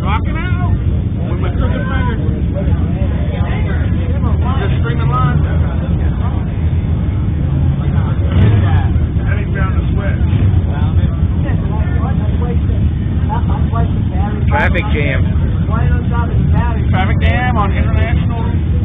Rocking out with my crooked finger. Just string the line. Heading down the switch. Traffic jam. Traffic jam on International